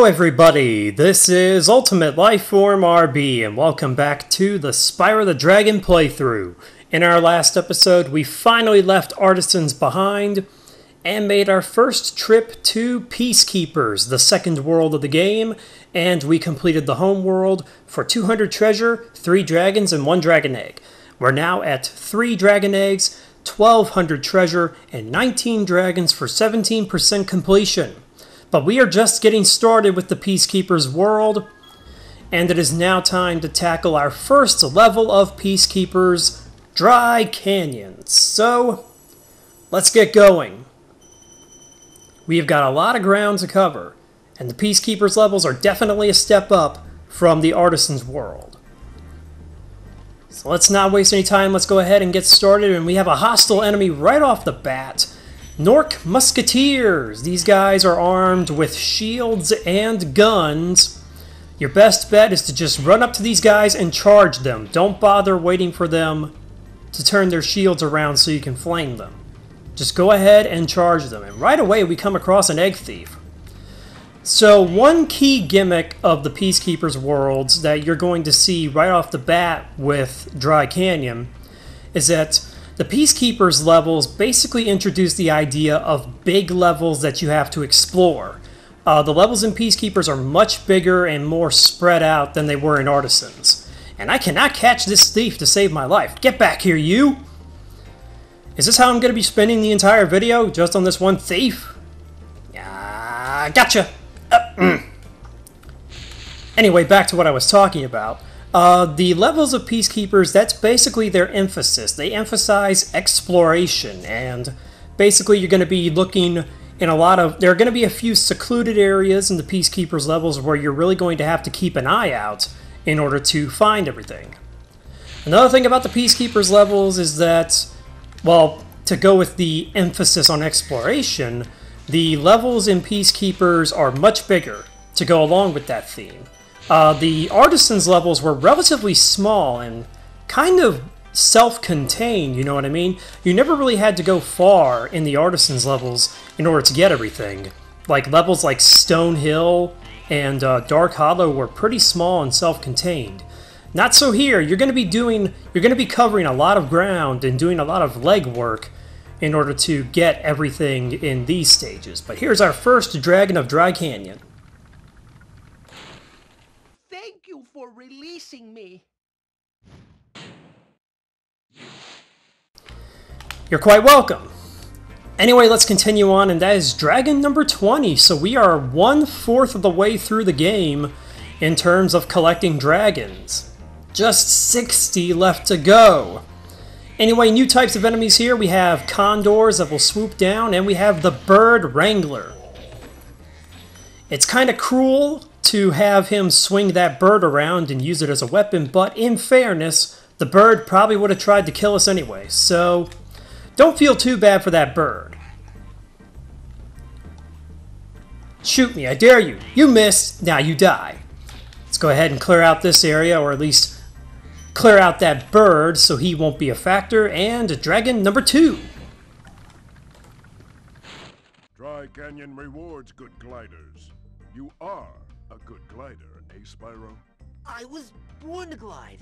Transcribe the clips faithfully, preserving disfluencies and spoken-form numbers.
everybody, this is Ultimate Lifeform R B, and welcome back to the Spyro the Dragon playthrough. In our last episode, we finally left Artisans behind and made our first trip to Peacekeepers, the second world of the game, and we completed the home world for two hundred treasure, three dragons, and one dragon egg. We're now at three dragon eggs, twelve hundred treasure, and nineteen dragons for seventeen percent completion. But we are just getting started with the Peacekeepers world, and it is now time to tackle our first level of Peacekeepers, Dry Canyons. So, let's get going. We have got a lot of ground to cover, and the Peacekeepers levels are definitely a step up from the Artisans world. So let's not waste any time, let's go ahead and get started, and we have a hostile enemy right off the bat. Gnorc Musketeers. These guys are armed with shields and guns. Your best bet is to just run up to these guys and charge them. Don't bother waiting for them to turn their shields around so you can flame them. Just go ahead and charge them. And right away we come across an egg thief. So one key gimmick of the Peacekeepers worlds that you're going to see right off the bat with Dry Canyon is that the Peacekeepers levels basically introduce the idea of big levels that you have to explore. Uh, the levels in Peacekeepers are much bigger and more spread out than they were in Artisans. And I cannot catch this thief to save my life. Get back here, you! Is this how I'm going to be spending the entire video? Just on this one thief? Ah, gotcha! Uh, mm. Anyway, back to what I was talking about. Uh, the levels of Peacekeepers, that's basically their emphasis. They emphasize exploration, and basically you're going to be looking in a lot of... There are going to be a few secluded areas in the Peacekeepers levels where you're really going to have to keep an eye out in order to find everything. Another thing about the Peacekeepers levels is that, well, to go with the emphasis on exploration, the levels in Peacekeepers are much bigger to go along with that theme. Uh, the Artisans levels were relatively small and kind of self-contained, you know what I mean? You never really had to go far in the Artisans levels in order to get everything. Like levels like Stone Hill and uh, Dark Hollow were pretty small and self-contained. Not so here. You're going to be doing, you're going to be covering a lot of ground and doing a lot of legwork in order to get everything in these stages. But here's our first Dragon of Dry Canyon. Thank you for releasing me. You're quite welcome. Anyway, let's continue on, and that is Dragon number twenty. So we are one-fourth of the way through the game in terms of collecting dragons. Just sixty left to go. Anyway, new types of enemies here. We have condors that will swoop down, and we have the Bird Wrangler. It's kind of cruel to have him swing that bird around and use it as a weapon, but in fairness, the bird probably would have tried to kill us anyway, so don't feel too bad for that bird. Shoot me, I dare you. You missed, now you die. Let's go ahead and clear out this area, or at least clear out that bird so he won't be a factor, and Dragon number two. Dry Canyon rewards good gliders. You are a good glider, eh, Spyro? I was born to glide.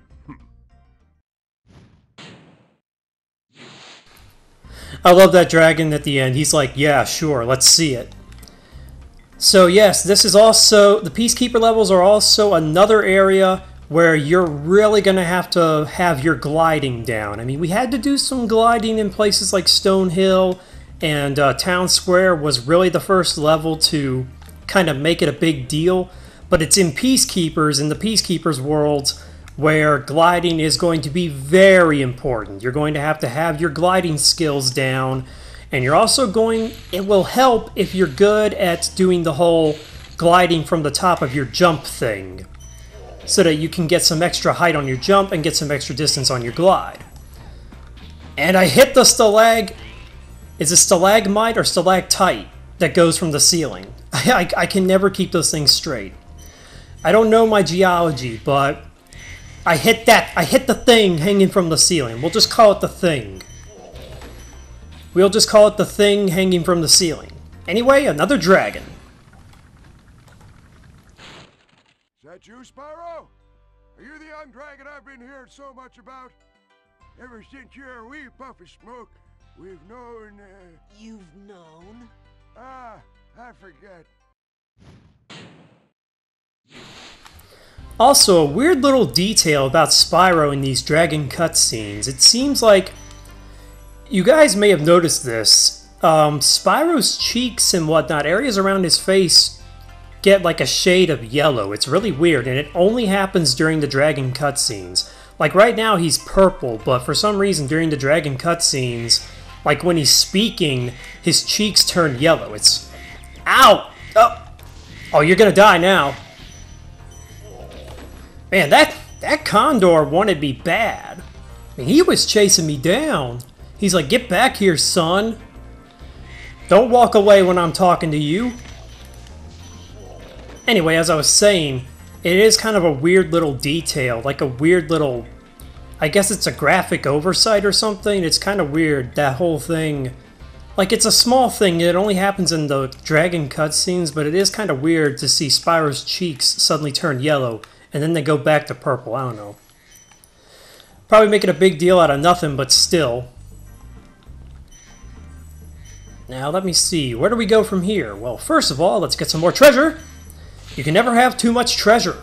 I love that dragon at the end. He's like, yeah, sure, let's see it. So yes, this is also, the Peacekeeper levels are also another area where you're really going to have to have your gliding down. I mean, we had to do some gliding in places like Stone Hill, and uh, Town Square was really the first level to kind of make it a big deal, but it's in Peacekeepers, in the Peacekeepers worlds, where gliding is going to be very important. You're going to have to have your gliding skills down, and you're also going, it will help if you're good at doing the whole gliding from the top of your jump thing, so that you can get some extra height on your jump and get some extra distance on your glide. And I hit the stalag, is it stalagmite or stalactite that goes from the ceiling? I, I can never keep those things straight. I don't know my geology, but I hit that. I hit the thing hanging from the ceiling. We'll just call it the thing. We'll just call it the thing hanging from the ceiling. Anyway, another dragon. you, Spyro? Are you the young dragon I've been hearing so much about? Ever since you're a wee puff of smoke, we've known, uh... You've known? Ah, I forget. Also, a weird little detail about Spyro in these dragon cutscenes. It seems like you guys may have noticed this. Um, Spyro's cheeks and whatnot, areas around his face, get like a shade of yellow. It's really weird, and it only happens during the dragon cutscenes. Like right now, he's purple, but for some reason during the dragon cutscenes, like when he's speaking, his cheeks turn yellow. It's... Ow! Oh, oh you're gonna die now. Man, that, that Condor wanted me bad. I mean, he was chasing me down. He's like, get back here, son. Don't walk away when I'm talking to you. Anyway, as I was saying, it is kind of a weird little detail. Like a weird little... I guess it's a graphic oversight or something. It's kind of weird, that whole thing. Like, it's a small thing. It only happens in the dragon cutscenes, but it is kind of weird to see Spyro's cheeks suddenly turn yellow. And then they go back to purple, I don't know. Probably making a big deal out of nothing, but still. Now, let me see. Where do we go from here? Well, first of all, let's get some more treasure. You can never have too much treasure.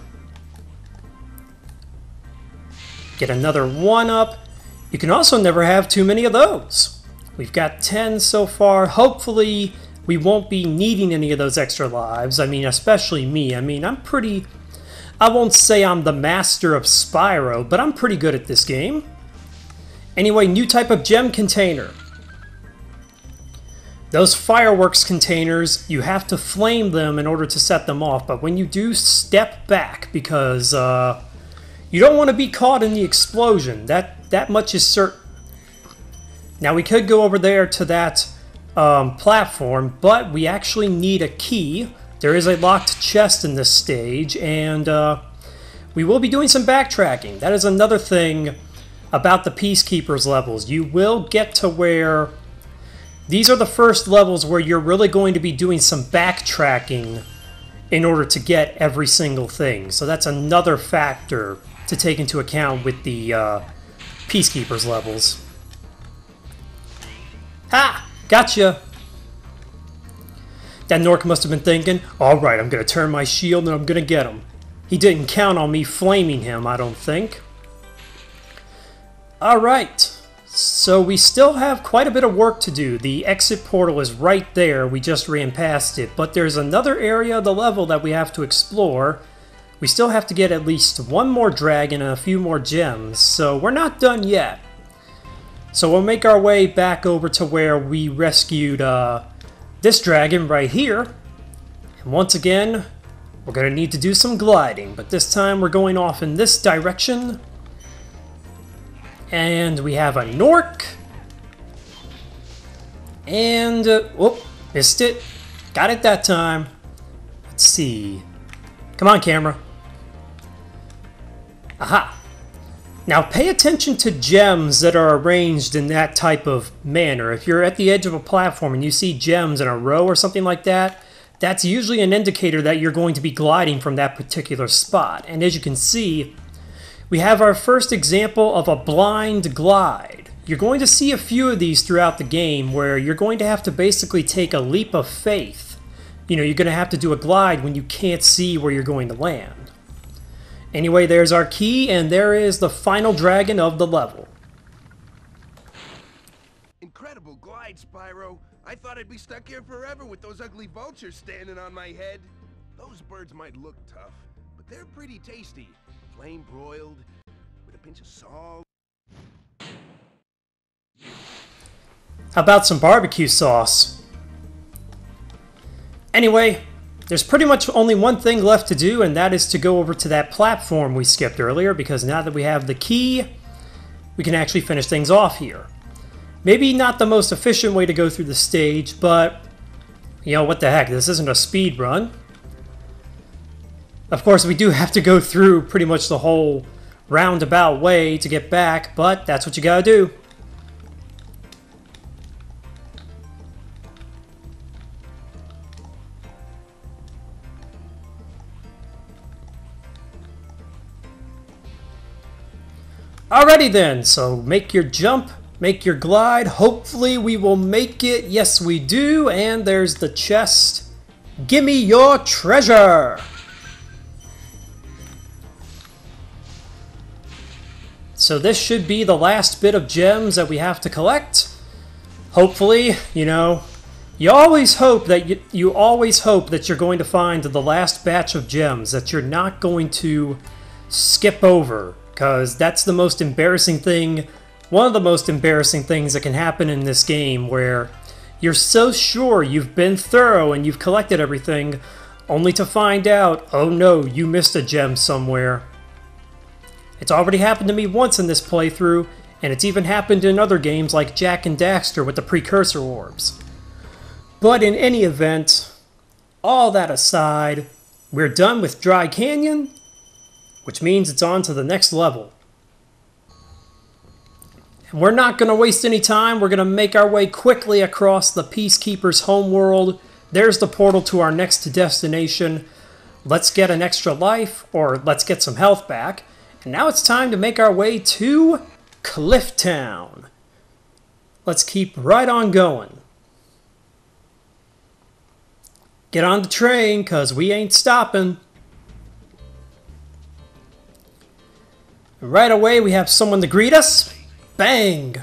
Get another one up. You can also never have too many of those. We've got ten so far. Hopefully, we won't be needing any of those extra lives. I mean, especially me. I mean, I'm pretty... I won't say I'm the master of Spyro, but I'm pretty good at this game. Anyway, new type of gem container. Those fireworks containers, you have to flame them in order to set them off, but when you do, step back, because uh, you don't want to be caught in the explosion. That, that much is certain. Now, we could go over there to that um, platform, but we actually need a key. There is a locked chest in this stage, and uh, we will be doing some backtracking. That is another thing about the Peacekeepers levels. You will get to where... These are the first levels where you're really going to be doing some backtracking in order to get every single thing. So that's another factor to take into account with the uh, Peacekeepers levels. Ha! Gotcha! That Nork must have been thinking, alright, I'm going to turn my shield and I'm going to get him. He didn't count on me flaming him, I don't think. Alright, so we still have quite a bit of work to do. The exit portal is right there, we just ran past it. But there's another area of the level that we have to explore. We still have to get at least one more dragon and a few more gems, so we're not done yet. So we'll make our way back over to where we rescued, uh... this dragon right here, and once again, we're going to need to do some gliding, but this time we're going off in this direction, and we have a Nork, and, uh, whoop, missed it, got it that time. Let's see, come on camera, aha. Now pay attention to gems that are arranged in that type of manner. If you're at the edge of a platform and you see gems in a row or something like that, that's usually an indicator that you're going to be gliding from that particular spot. And as you can see, we have our first example of a blind glide. You're going to see a few of these throughout the game where you're going to have to basically take a leap of faith. You know, you're going to have to do a glide when you can't see where you're going to land. Anyway, there's our key, and there is the final dragon of the level. Incredible glide, Spyro. I thought I'd be stuck here forever with those ugly vultures standing on my head. Those birds might look tough, but they're pretty tasty. Flame broiled, with a pinch of salt. How about some barbecue sauce? Anyway, there's pretty much only one thing left to do, and that is to go over to that platform we skipped earlier, because now that we have the key, we can actually finish things off here. Maybe not the most efficient way to go through the stage, but, you know, what the heck, this isn't a speed run. Of course, we do have to go through pretty much the whole roundabout way to get back, but that's what you gotta do. Alrighty then, so make your jump, make your glide. Hopefully we will make it. Yes, we do. And there's the chest. Gimme your treasure! So this should be the last bit of gems that we have to collect. Hopefully, you know, you always hope that you, you always hope that you're going to find the last batch of gems, that you're not going to skip over, because that's the most embarrassing thing, one of the most embarrassing things that can happen in this game, where you're so sure you've been thorough and you've collected everything, only to find out, oh no, you missed a gem somewhere. It's already happened to me once in this playthrough, and it's even happened in other games like Jak and Daxter with the precursor orbs. But in any event, all that aside, we're done with Dry Canyon, which means it's on to the next level. And we're not going to waste any time. We're going to make our way quickly across the Peacekeeper's homeworld. There's the portal to our next destination. Let's get an extra life, or let's get some health back. And now it's time to make our way to Cliff Town. Let's keep right on going. Get on the train, because we ain't stopping. Right away, we have someone to greet us. Bang!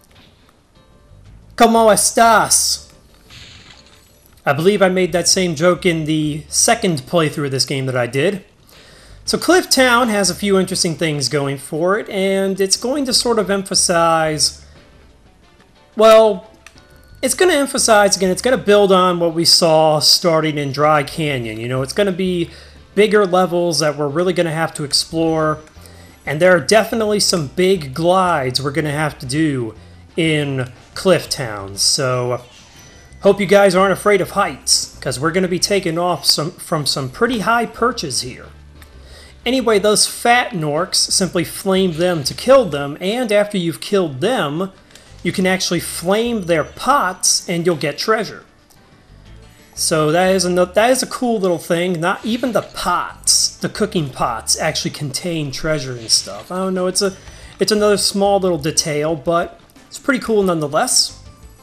¿Cómo estás? I believe I made that same joke in the second playthrough of this game that I did. So Cliff Town has a few interesting things going for it, and it's going to sort of emphasize, well, it's going to emphasize, again, it's going to build on what we saw starting in Dry Canyon. You know, it's going to be bigger levels that we're really going to have to explore, and there are definitely some big glides we're going to have to do in Cliff Town. So hope you guys aren't afraid of heights, because we're going to be taking off some from some pretty high perches here. Anyway, those fat Gnorcs, simply flame them to kill them, and after you've killed them, you can actually flame their pots and you'll get treasure. So that is a, that is a cool little thing. Not even the pots, the cooking pots, actually contain treasure and stuff. I don't know, it's a it's another small little detail, but it's pretty cool nonetheless.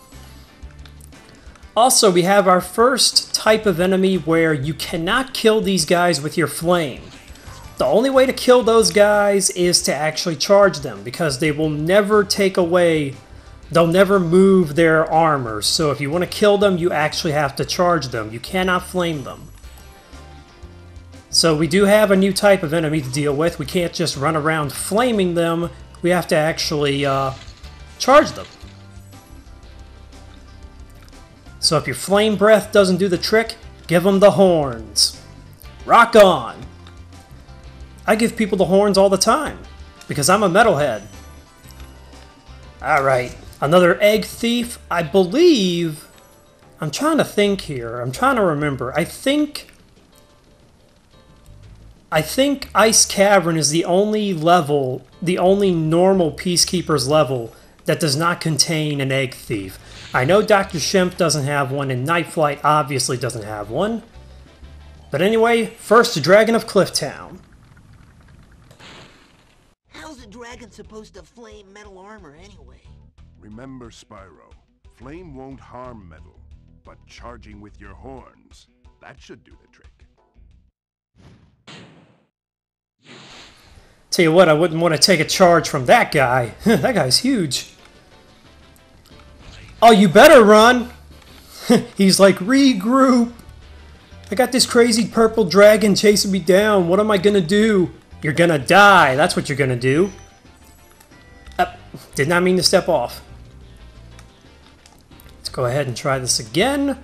Also, we have our first type of enemy where you cannot kill these guys with your flame. The only way to kill those guys is to actually charge them, because they will never take away, they'll never move their armor. So if you want to kill them, you actually have to charge them. You cannot flame them. So we do have a new type of enemy to deal with. We can't just run around flaming them. We have to actually uh, charge them. So if your flame breath doesn't do the trick, give them the horns. Rock on! I give people the horns all the time, because I'm a metalhead. Alright, another egg thief. I believe... I'm trying to think here. I'm trying to remember. I think... I think Ice Cavern is the only level, the only normal Peacekeeper's level that does not contain an egg thief. I know Doctor Shemp doesn't have one, and Night Flight obviously doesn't have one. But anyway, first Dragon of Cliff Town. How's a dragon supposed to flame metal armor anyway? Remember, Spyro, flame won't harm metal, but charging with your horns, that should do the trick. Tell you what, I wouldn't want to take a charge from that guy. That guy's huge. Oh, you better run! He's like, regroup! I got this crazy purple dragon chasing me down. What am I gonna do? You're gonna die. That's what you're gonna do. Uh, did not mean to step off. Let's go ahead and try this again.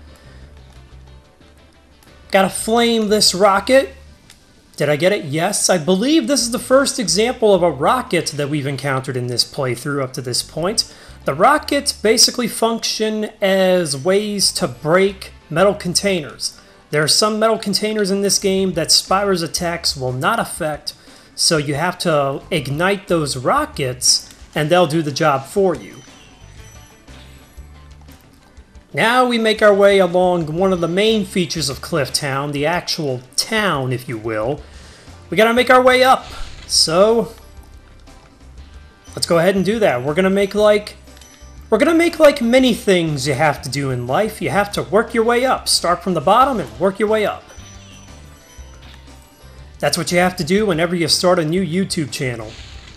Gotta flame this rocket. Did I get it? Yes. I believe this is the first example of a rocket that we've encountered in this playthrough up to this point. The rockets basically function as ways to break metal containers. There are some metal containers in this game that Spyro's attacks will not affect, so you have to ignite those rockets and they'll do the job for you. Now we make our way along one of the main features of Cliff Town, the actual town, if you will. We gotta make our way up, so Let's go ahead and do that. We're gonna make like... We're gonna make like many things you have to do in life. You have to work your way up. Start from the bottom and work your way up. That's what you have to do whenever you start a new YouTube channel.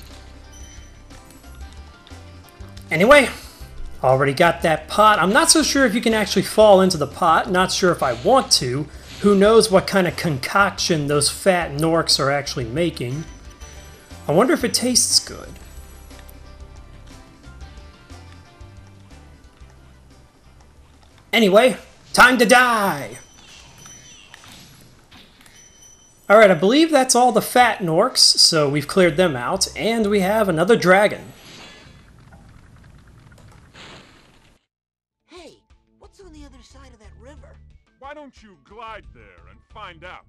Anyway, already got that pot. I'm not so sure if you can actually fall into the pot. Not sure if I want to. Who knows what kind of concoction those fat Norks are actually making. I wonder if it tastes good. Anyway, time to die! Alright, I believe that's all the fat Norks, so we've cleared them out, and we have another dragon. Hey, what's on the other side of that river? Why don't you glide there and find out?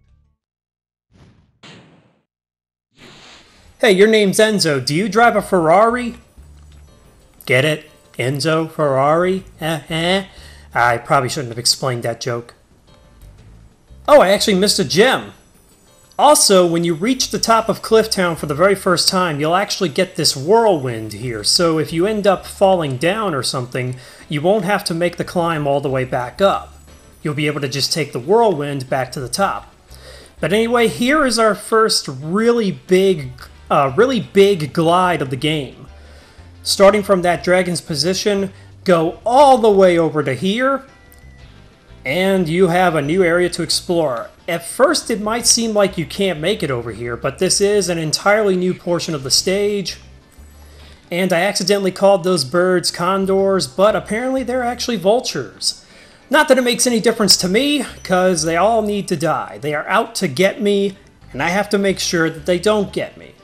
Hey, your name's Enzo. Do you drive a Ferrari? Get it? Enzo Ferrari? Eh, eh. I probably shouldn't have explained that joke. Oh, I actually missed a gem. Also, when you reach the top of Clifftown for the very first time, you'll actually get this whirlwind here. So if you end up falling down or something, you won't have to make the climb all the way back up. You'll be able to just take the whirlwind back to the top. But anyway, here is our first really big, uh, really big glide of the game. Starting from that dragon's position, go all the way over to here, and you have a new area to explore. At first it might seem like you can't make it over here, but this is an entirely new portion of the stage. And I accidentally called those birds condors, but apparently they're actually vultures. Not that it makes any difference to me, because they all need to die. They are out to get me, and I have to make sure that they don't get me.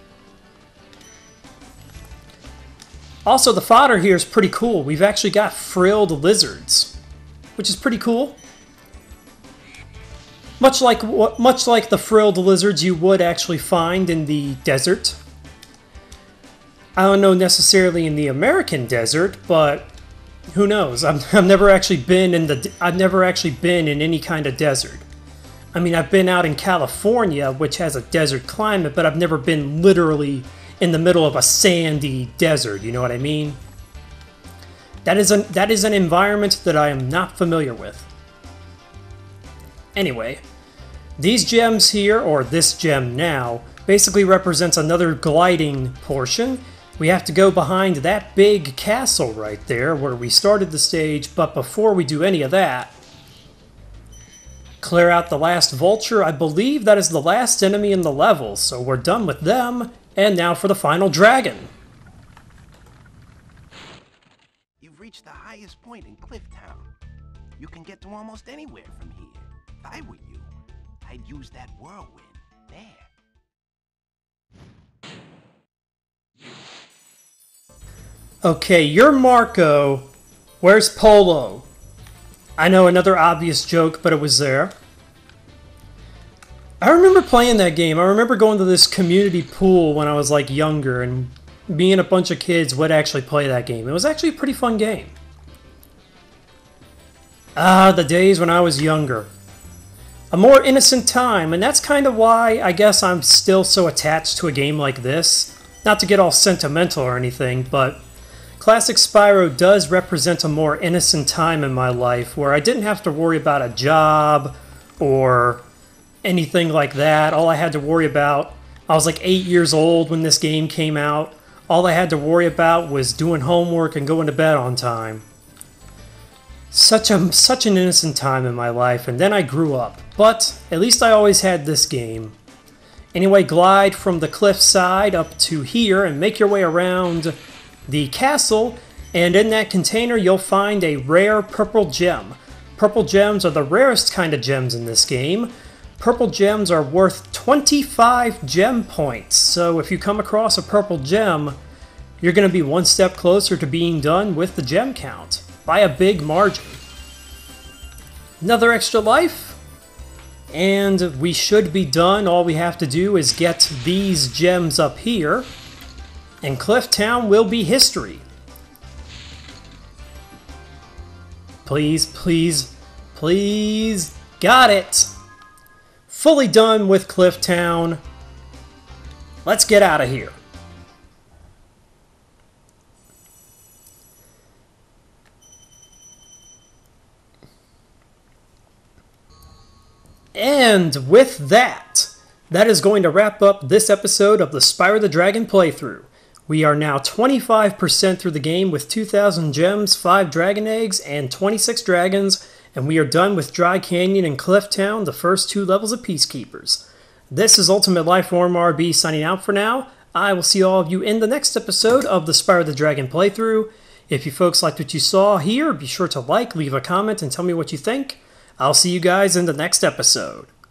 Also, the fodder here is pretty cool. We've actually got frilled lizards, which is pretty cool. Much like much like the frilled lizards you would actually find in the desert. I don't know necessarily in the American desert, but who knows? I've, I've never actually been in the I've never actually been in any kind of desert. I mean, I've been out in California, which has a desert climate, but I've never been literally in the middle of a sandy desert, you know what I mean? That is an, that is an environment that I am not familiar with. Anyway, these gems here, or this gem now, basically represents another gliding portion. We have to go behind that big castle right there where we started the stage, but before we do any of that, clear out the last vulture. I believe that is the last enemy in the level, so we're done with them. And now for the final dragon. You've reached the highest point in Clifftown. You can get to almost anywhere from here. If I were you, I'd use that whirlwind there. Okay, you're Marco. Where's Polo? I know, another obvious joke, but it was there. I remember playing that game. I remember going to this community pool when I was like younger, and me and a bunch of kids would actually play that game. It was actually a pretty fun game. Ah, the days when I was younger. A more innocent time, and that's kind of why I guess I'm still so attached to a game like this. Not to get all sentimental or anything, but Classic Spyro does represent a more innocent time in my life where I didn't have to worry about a job or anything like that. All I had to worry about, I was like eight years old when this game came out. All I had to worry about was doing homework and going to bed on time. Such a such an innocent time in my life, and then I grew up. But at least I always had this game. Anyway, glide from the cliffside up to here and make your way around the castle, and in that container you'll find a rare purple gem. Purple gems are the rarest kind of gems in this game. Purple gems are worth twenty-five gem points, so if you come across a purple gem, you're going to be one step closer to being done with the gem count, by a big margin. Another extra life, and we should be done. All we have to do is get these gems up here, and Clifftown will be history. Please, please, please, got it! Fully done with Clifftown. Let's get out of here. And with that, that is going to wrap up this episode of the Spyro the Dragon playthrough. We are now twenty-five percent through the game with two thousand gems, five dragon eggs, and twenty-six dragons, and we are done with Dry Canyon and Cliff Town, the first two levels of Peacekeepers. This is Ultimate Lifeform R B signing out for now. I will see all of you in the next episode of the Spyro the Dragon playthrough. If you folks liked what you saw here, be sure to like, leave a comment, and tell me what you think. I'll see you guys in the next episode.